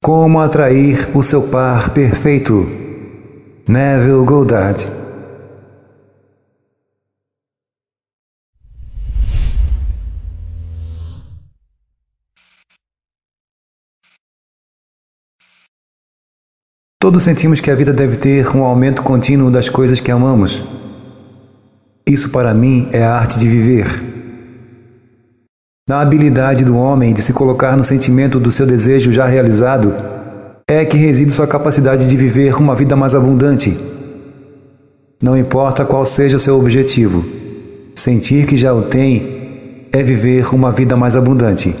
Como atrair o seu par perfeito. Neville Goddard. Todos sentimos que a vida deve ter um aumento contínuo das coisas que amamos. Isso para mim é a arte de viver. Na habilidade do homem de se colocar no sentimento do seu desejo já realizado, é que reside sua capacidade de viver uma vida mais abundante. Não importa qual seja o seu objetivo, sentir que já o tem é viver uma vida mais abundante.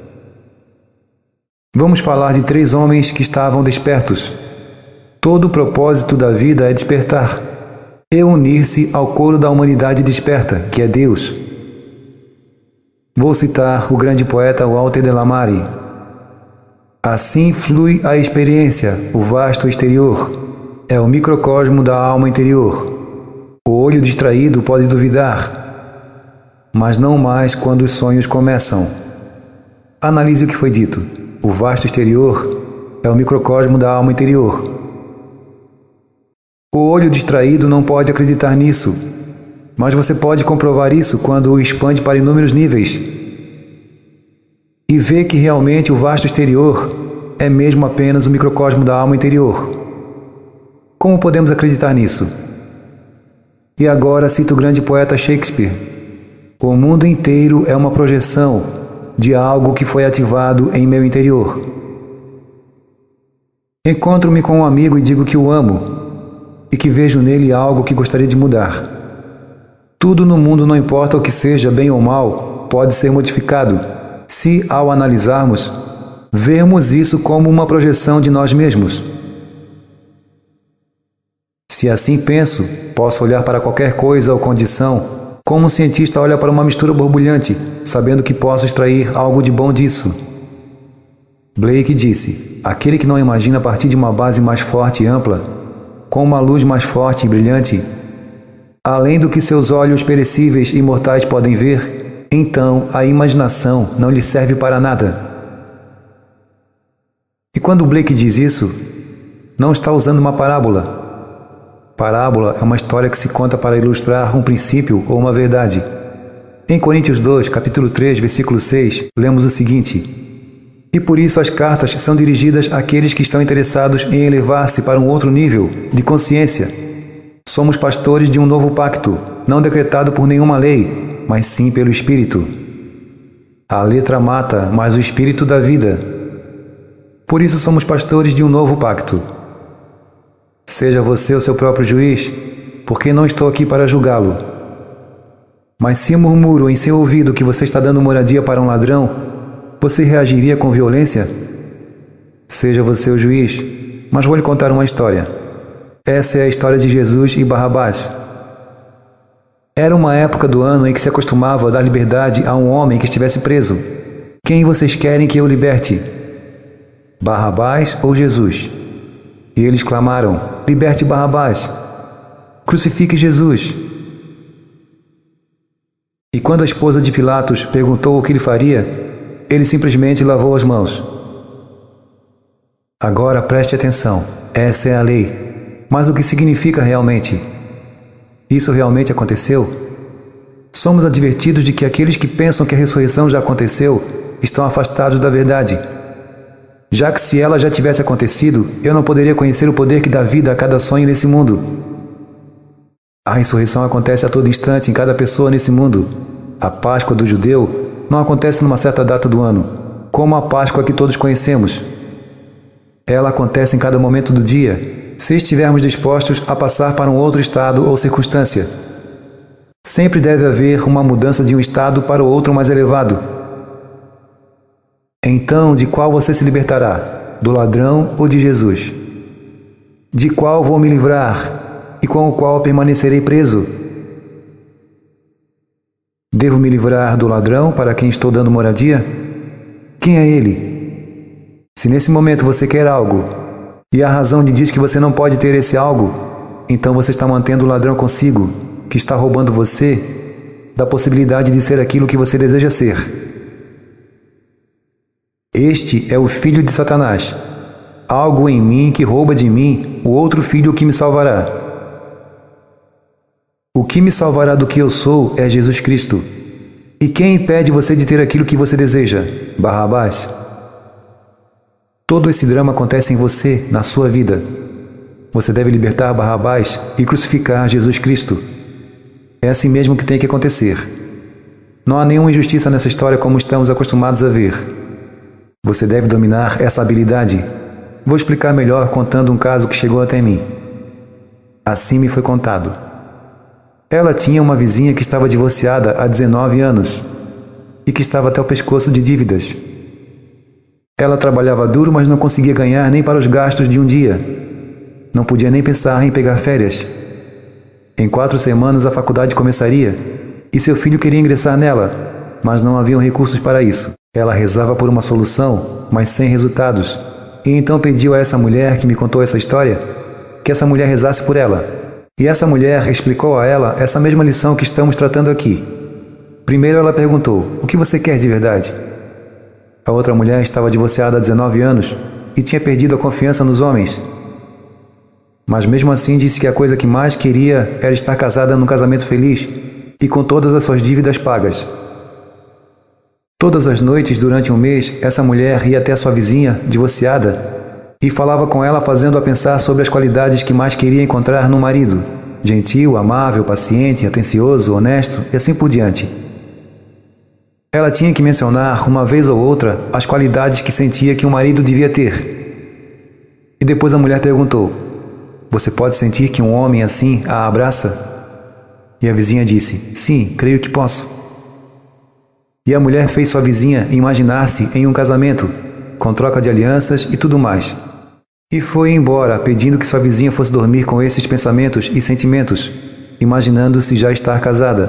Vamos falar de 3 homens que estavam despertos. Todo o propósito da vida é despertar e unir-se ao coro da humanidade desperta, que é Deus. Vou citar o grande poeta Walter de la Mare. Assim flui a experiência, o vasto exterior. É o microcosmo da alma interior. O olho distraído pode duvidar, mas não mais quando os sonhos começam. Analise o que foi dito. O vasto exterior é o microcosmo da alma interior. O olho distraído não pode acreditar nisso, mas você pode comprovar isso quando o expande para inúmeros níveis e vê que realmente o vasto exterior é mesmo apenas o microcosmo da alma interior. Como podemos acreditar nisso? E agora cito o grande poeta Shakespeare. O mundo inteiro é uma projeção de algo que foi ativado em meu interior. Encontro-me com um amigo e digo que o amo e que vejo nele algo que gostaria de mudar. Tudo no mundo, não importa o que seja, bem ou mal, pode ser modificado, se, ao analisarmos, vermos isso como uma projeção de nós mesmos. Se assim penso, posso olhar para qualquer coisa ou condição, como um cientista olha para uma mistura borbulhante, sabendo que posso extrair algo de bom disso. Blake disse: aquele que não imagina a partir de uma base mais forte e ampla, com uma luz mais forte e brilhante, além do que seus olhos perecíveis e mortais podem ver, então a imaginação não lhe serve para nada. E quando Blake diz isso, não está usando uma parábola. Parábola é uma história que se conta para ilustrar um princípio ou uma verdade. Em Coríntios 2, capítulo 3, versículo 6, lemos o seguinte: e por isso as cartas são dirigidas àqueles que estão interessados em elevar-se para um outro nível de consciência. Somos pastores de um novo pacto, não decretado por nenhuma lei, mas sim pelo Espírito. A letra mata, mas o Espírito dá vida. Por isso somos pastores de um novo pacto. Seja você o seu próprio juiz, porque não estou aqui para julgá-lo. Mas se murmuro em seu ouvido que você está dando moradia para um ladrão, você reagiria com violência? Seja você o juiz, mas vou lhe contar uma história. Essa é a história de Jesus e Barrabás. Era uma época do ano em que se acostumava a dar liberdade a um homem que estivesse preso. Quem vocês querem que eu liberte? Barrabás ou Jesus? E eles clamaram: liberte Barrabás! Crucifique Jesus! E quando a esposa de Pilatos perguntou o que ele faria, ele simplesmente lavou as mãos. Agora preste atenção, essa é a lei. Mas o que significa realmente? Isso realmente aconteceu? Somos advertidos de que aqueles que pensam que a ressurreição já aconteceu estão afastados da verdade. Já que se ela já tivesse acontecido, eu não poderia conhecer o poder que dá vida a cada sonho nesse mundo. A ressurreição acontece a todo instante em cada pessoa nesse mundo. A Páscoa do judeu não acontece numa certa data do ano, como a Páscoa que todos conhecemos. Ela acontece em cada momento do dia, se estivermos dispostos a passar para um outro estado ou circunstância. Sempre deve haver uma mudança de um estado para o outro mais elevado. Então, de qual você se libertará? Do ladrão ou de Jesus? De qual vou me livrar e com o qual permanecerei preso? Devo me livrar do ladrão para quem estou dando moradia? Quem é ele? Se nesse momento você quer algo, e a razão lhe diz que você não pode ter esse algo, então você está mantendo o ladrão consigo, que está roubando você da possibilidade de ser aquilo que você deseja ser. Este é o filho de Satanás. algo em mim que rouba de mim o outro filho que me salvará. O que me salvará do que eu sou é Jesus Cristo. E quem impede você de ter aquilo que você deseja? Barrabás. Todo esse drama acontece em você, na sua vida. Você deve libertar Barrabás e crucificar Jesus Cristo. É assim mesmo que tem que acontecer. Não há nenhuma injustiça nessa história como estamos acostumados a ver. Você deve dominar essa habilidade. Vou explicar melhor contando um caso que chegou até mim. Assim me foi contado. Ela tinha uma vizinha que estava divorciada há 19 anos e que estava até o pescoço de dívidas. Ela trabalhava duro, mas não conseguia ganhar nem para os gastos de um dia. Não podia nem pensar em pegar férias. Em 4 semanas a faculdade começaria e seu filho queria ingressar nela, mas não haviam recursos para isso. Ela rezava por uma solução, mas sem resultados. E então pediu a essa mulher que me contou essa história que essa mulher rezasse por ela. E essa mulher explicou a ela essa mesma lição que estamos tratando aqui. Primeiro ela perguntou: o que você quer de verdade? A outra mulher estava divorciada há 19 anos e tinha perdido a confiança nos homens. Mas mesmo assim disse que a coisa que mais queria era estar casada num casamento feliz e com todas as suas dívidas pagas. Todas as noites durante um mês, essa mulher ia até a sua vizinha, divorciada, e falava com ela fazendo-a pensar sobre as qualidades que mais queria encontrar no marido: gentil, amável, paciente, atencioso, honesto e assim por diante. Ela tinha que mencionar uma vez ou outra as qualidades que sentia que um marido devia ter. E depois a mulher perguntou: você pode sentir que um homem assim a abraça? E a vizinha disse: sim, creio que posso. E a mulher fez sua vizinha imaginar-se em um casamento, com troca de alianças e tudo mais. E foi embora, pedindo que sua vizinha fosse dormir com esses pensamentos e sentimentos, imaginando-se já estar casada.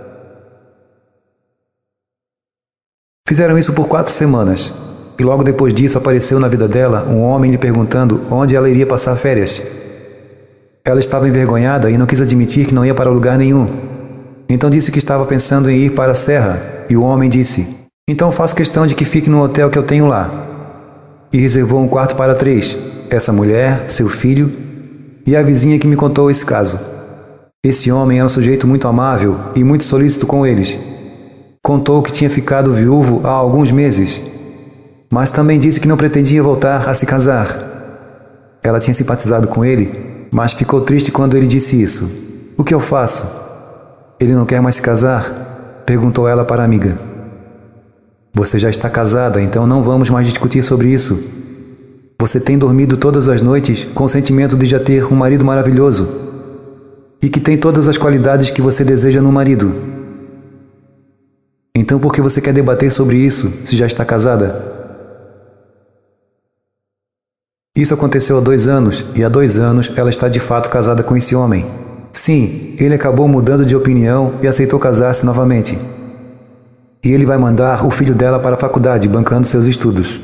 Fizeram isso por 4 semanas, e logo depois disso apareceu na vida dela um homem lhe perguntando onde ela iria passar férias. Ela estava envergonhada e não quis admitir que não ia para lugar nenhum. Então disse que estava pensando em ir para a serra, e o homem disse: então faço questão de que fique no hotel que eu tenho lá. E reservou um quarto para 3, essa mulher, seu filho e a vizinha que me contou esse caso. Esse homem era um sujeito muito amável e muito solícito com eles. Contou que tinha ficado viúvo há alguns meses, mas também disse que não pretendia voltar a se casar. Ela tinha simpatizado com ele, mas ficou triste quando ele disse isso. O que eu faço? Ele não quer mais se casar? Perguntou ela para a amiga. Você já está casada, então não vamos mais discutir sobre isso. Você tem dormido todas as noites com o sentimento de já ter um marido maravilhoso e que tem todas as qualidades que você deseja no marido. Então por que você quer debater sobre isso, se já está casada? Isso aconteceu há 2 anos, e há 2 anos ela está de fato casada com esse homem. Sim, ele acabou mudando de opinião e aceitou casar-se novamente. E ele vai mandar o filho dela para a faculdade, bancando seus estudos.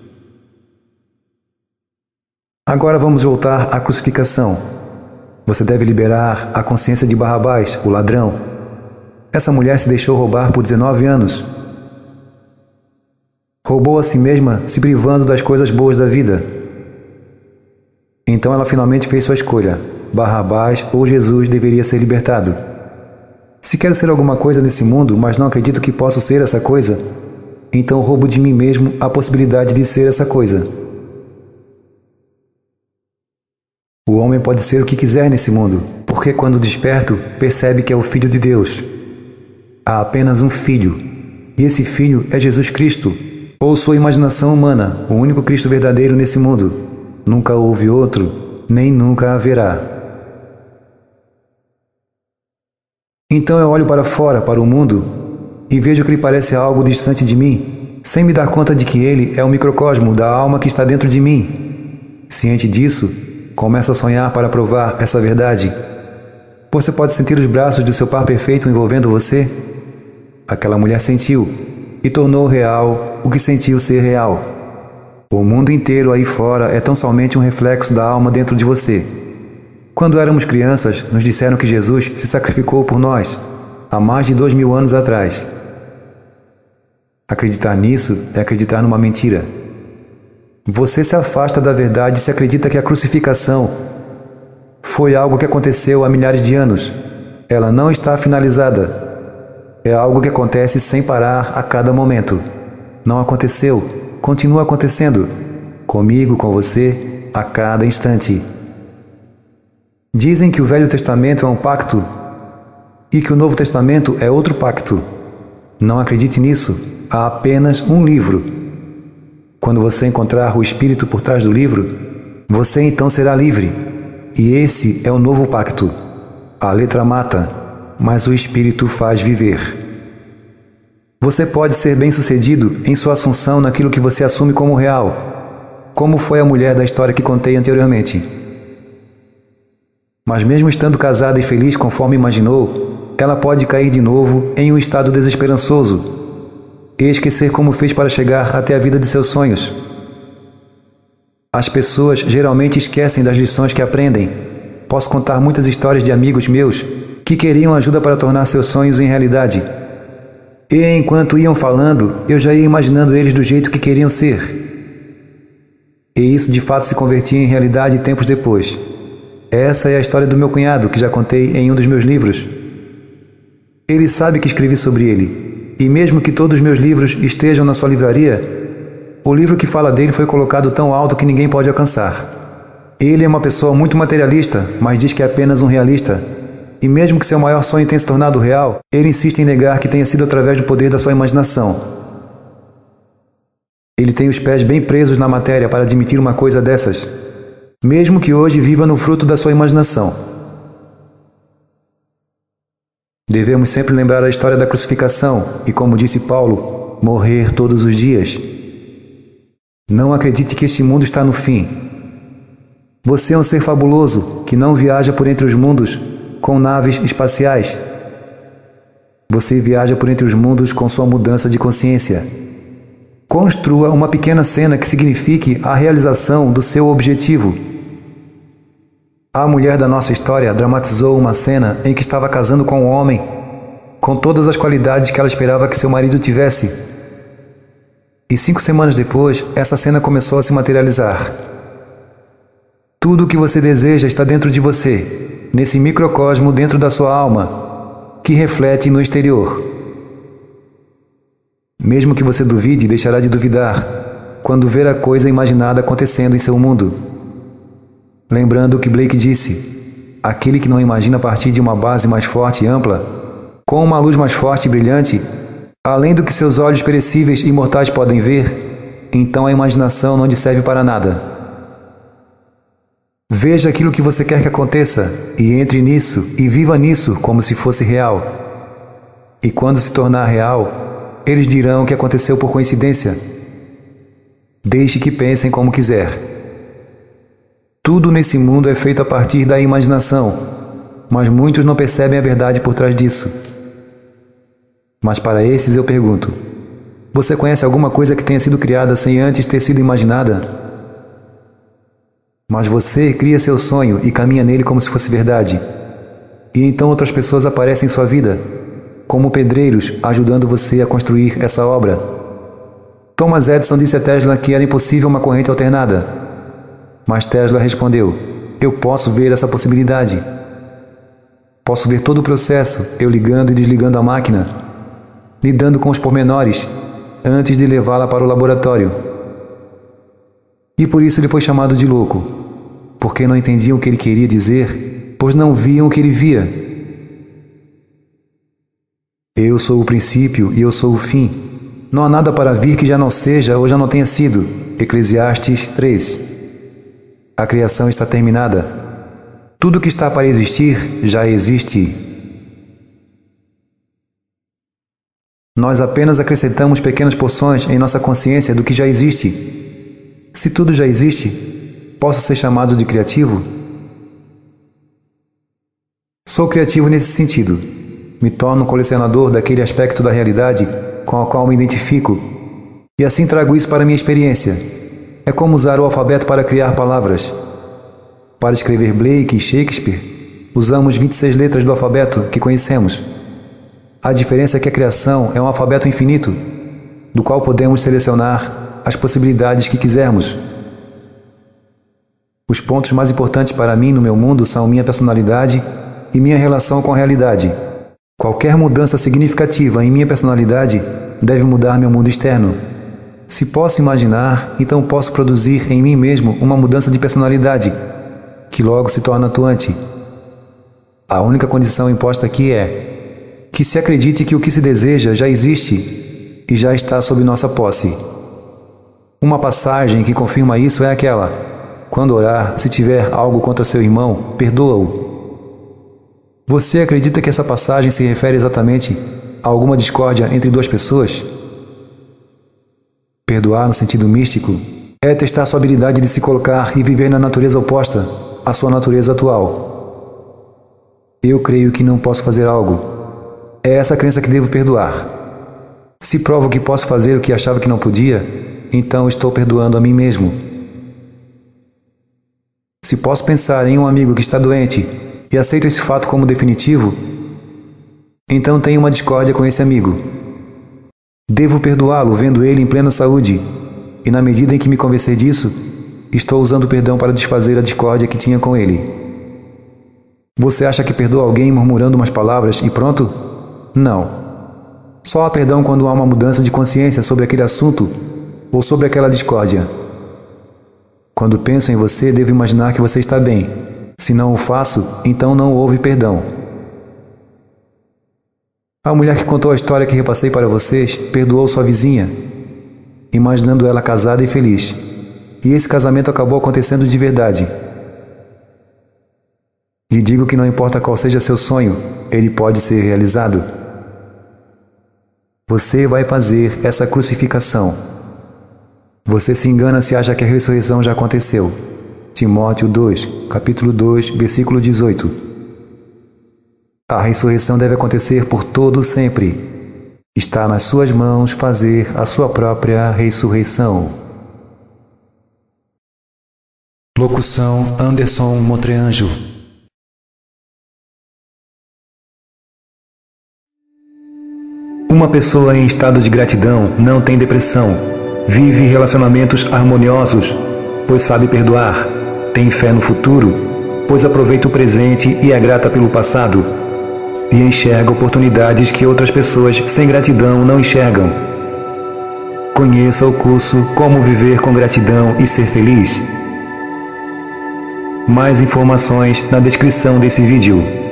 Agora vamos voltar à crucificação. Você deve liberar a consciência de Barrabás, o ladrão. Essa mulher se deixou roubar por 19 anos. Roubou a si mesma, se privando das coisas boas da vida. Então ela finalmente fez sua escolha. Barrabás ou Jesus deveria ser libertado. Se quero ser alguma coisa nesse mundo, mas não acredito que posso ser essa coisa, então roubo de mim mesmo a possibilidade de ser essa coisa. O homem pode ser o que quiser nesse mundo, porque quando desperto, percebe que é o Filho de Deus. Há apenas um Filho, e esse Filho é Jesus Cristo, ou sua imaginação humana, o único Cristo verdadeiro nesse mundo. Nunca houve outro, nem nunca haverá. Então eu olho para fora, para o mundo, e vejo que ele parece algo distante de mim, sem me dar conta de que ele é o microcosmo da alma que está dentro de mim. Ciente disso, começo a sonhar para provar essa verdade. Você pode sentir os braços do seu par perfeito envolvendo você? Aquela mulher sentiu, e tornou real o que sentiu ser real. O mundo inteiro aí fora é tão somente um reflexo da alma dentro de você. Quando éramos crianças, nos disseram que Jesus se sacrificou por nós, há mais de 2000 anos atrás. Acreditar nisso é acreditar numa mentira. Você se afasta da verdade se acredita que a crucificação foi algo que aconteceu há milhares de anos. Ela não está finalizada. É algo que acontece sem parar a cada momento. Não aconteceu, continua acontecendo. Comigo, com você, a cada instante. Dizem que o Velho Testamento é um pacto e que o Novo Testamento é outro pacto. Não acredite nisso. Há apenas um livro. Quando você encontrar o Espírito por trás do livro, você então será livre. E esse é o novo pacto. A letra mata, mas o Espírito faz viver. Você pode ser bem-sucedido em sua assunção naquilo que você assume como real, como foi a mulher da história que contei anteriormente. Mas mesmo estando casada e feliz conforme imaginou, ela pode cair de novo em um estado desesperançoso e esquecer como fez para chegar até a vida de seus sonhos. As pessoas geralmente esquecem das lições que aprendem. Posso contar muitas histórias de amigos meus que queriam ajuda para tornar seus sonhos em realidade. E enquanto iam falando, eu já ia imaginando eles do jeito que queriam ser. E isso de fato se convertia em realidade tempos depois. Essa é a história do meu cunhado, que já contei em um dos meus livros. Ele sabe que escrevi sobre ele. E mesmo que todos os meus livros estejam na sua livraria, o livro que fala dele foi colocado tão alto que ninguém pode alcançar. Ele é uma pessoa muito materialista, mas diz que é apenas um realista. E mesmo que seu maior sonho tenha se tornado real, ele insiste em negar que tenha sido através do poder da sua imaginação. Ele tem os pés bem presos na matéria para admitir uma coisa dessas, mesmo que hoje viva no fruto da sua imaginação. Devemos sempre lembrar a história da crucificação e, como disse Paulo, morrer todos os dias. Não acredite que este mundo está no fim. Você é um ser fabuloso que não viaja por entre os mundos com naves espaciais. Você viaja por entre os mundos com sua mudança de consciência. Construa uma pequena cena que signifique a realização do seu objetivo. A mulher da nossa história dramatizou uma cena em que estava casando com um homem, com todas as qualidades que ela esperava que seu marido tivesse. E 5 semanas depois, essa cena começou a se materializar. Tudo o que você deseja está dentro de você, nesse microcosmo dentro da sua alma, que reflete no exterior. Mesmo que você duvide, deixará de duvidar quando ver a coisa imaginada acontecendo em seu mundo. Lembrando o que Blake disse, aquele que não imagina partir de uma base mais forte e ampla, com uma luz mais forte e brilhante, além do que seus olhos perecíveis e mortais podem ver, então a imaginação não lhe serve para nada. Veja aquilo que você quer que aconteça, e entre nisso, e viva nisso como se fosse real. E quando se tornar real, eles dirão que aconteceu por coincidência. Deixe que pensem como quiser. Tudo nesse mundo é feito a partir da imaginação, mas muitos não percebem a verdade por trás disso. Mas para esses eu pergunto, você conhece alguma coisa que tenha sido criada sem antes ter sido imaginada? Mas você cria seu sonho e caminha nele como se fosse verdade. E então outras pessoas aparecem em sua vida, como pedreiros, ajudando você a construir essa obra. Thomas Edison disse a Tesla que era impossível uma corrente alternada. Mas Tesla respondeu, eu posso ver essa possibilidade. Posso ver todo o processo, eu ligando e desligando a máquina, lidando com os pormenores, antes de levá-la para o laboratório. E por isso ele foi chamado de louco, porque não entendiam o que ele queria dizer, pois não viam o que ele via. Eu sou o princípio e eu sou o fim. Não há nada para vir que já não seja ou já não tenha sido. Eclesiastes 3. A criação está terminada. Tudo que está para existir já existe. Nós apenas acrescentamos pequenas porções em nossa consciência do que já existe. Se tudo já existe, posso ser chamado de criativo? Sou criativo nesse sentido. Me torno um colecionador daquele aspecto da realidade com o qual me identifico, e assim trago isso para a minha experiência. É como usar o alfabeto para criar palavras. Para escrever Blake e Shakespeare, usamos 26 letras do alfabeto que conhecemos. A diferença é que a criação é um alfabeto infinito, do qual podemos selecionar as possibilidades que quisermos. Os pontos mais importantes para mim no meu mundo são minha personalidade e minha relação com a realidade. Qualquer mudança significativa em minha personalidade deve mudar meu mundo externo. Se posso imaginar, então posso produzir em mim mesmo uma mudança de personalidade, que logo se torna atuante. A única condição imposta aqui é que se acredite que o que se deseja já existe e já está sob nossa posse. Uma passagem que confirma isso é aquela: quando orar, se tiver algo contra seu irmão, perdoa-o. Você acredita que essa passagem se refere exatamente a alguma discórdia entre duas pessoas? Perdoar no sentido místico é testar sua habilidade de se colocar e viver na natureza oposta à sua natureza atual. Eu creio que não posso fazer algo. É essa crença que devo perdoar. Se provo que posso fazer o que achava que não podia, então estou perdoando a mim mesmo. Se posso pensar em um amigo que está doente e aceito esse fato como definitivo, então tenho uma discórdia com esse amigo. Devo perdoá-lo vendo ele em plena saúde, e na medida em que me convencer disso, estou usando o perdão para desfazer a discórdia que tinha com ele. Você acha que perdoa alguém murmurando umas palavras e pronto? Não. Só há perdão quando há uma mudança de consciência sobre aquele assunto ou sobre aquela discórdia. Quando penso em você, devo imaginar que você está bem. Se não o faço, então não houve perdão. A mulher que contou a história que repassei para vocês perdoou sua vizinha, imaginando ela casada e feliz. E esse casamento acabou acontecendo de verdade. Lhe digo que não importa qual seja seu sonho, ele pode ser realizado. Você vai fazer essa crucificação. Você se engana se acha que a ressurreição já aconteceu. Timóteo 2, capítulo 2, versículo 18. A ressurreição deve acontecer por todo sempre. Está nas suas mãos fazer a sua própria ressurreição. Locução Anderson Motreanjo. Uma pessoa em estado de gratidão não tem depressão, vive relacionamentos harmoniosos, pois sabe perdoar, tem fé no futuro, pois aproveita o presente e é grata pelo passado, e enxerga oportunidades que outras pessoas sem gratidão não enxergam. Conheça o curso Como Viver com Gratidão e Ser Feliz. Mais informações na descrição desse vídeo.